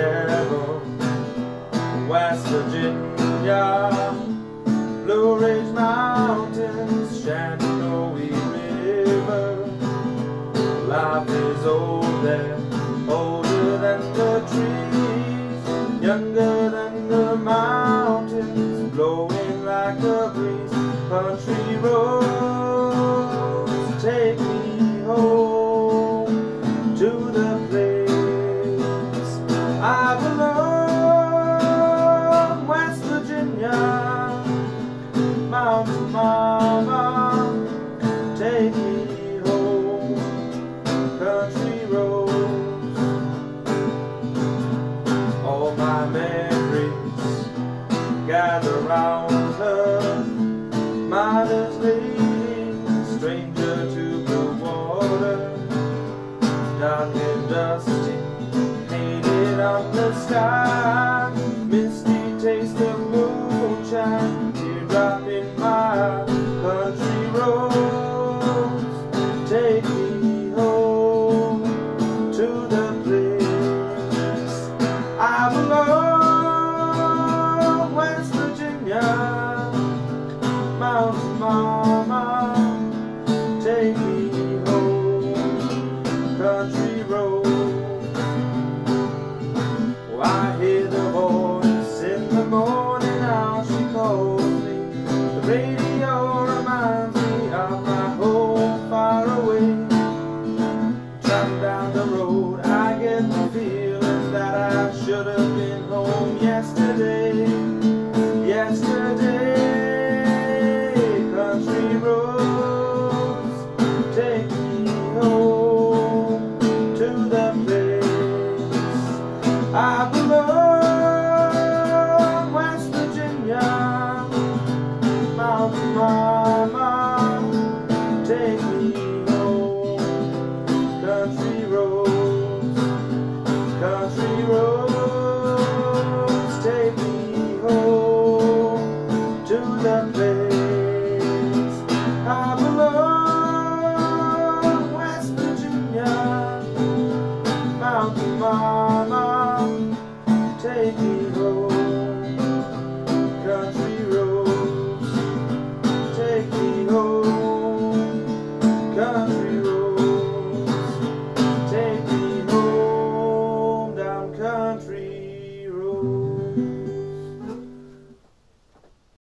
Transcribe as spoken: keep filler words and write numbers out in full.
heaven, West Virginia, Blue Ridge Mountains, Shenandoah River. Life is old there, older than the trees, younger than the mountains, blowing like a breeze. Country roads take me home to the place I belong. West Virginia, Mountain Mama, take me home. Country roads, all my memories gather round her. Mother's lady, stranger to blue water, dark and dusty, painted on the sky, misty taste of moonshine, teardrop in my country roads. Take me home to the place I belong. West Virginia, Mountain Mama, take me home. Country road. Oh, I hear the voice in the morning, how she calls me. The radio reminds me of my home far away. Driving down the road, I get the feeling that I should have been home yesterday. Yesterday. Country roads take me home to the place I belong.